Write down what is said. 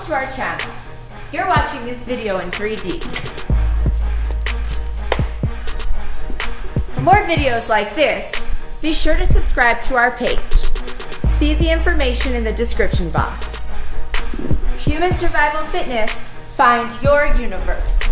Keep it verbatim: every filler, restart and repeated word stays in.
to our channel. You're watching this video in three D. For more videos like this, be sure to subscribe to our page. See the information in the description box. Human Survival Fitness, find your universe.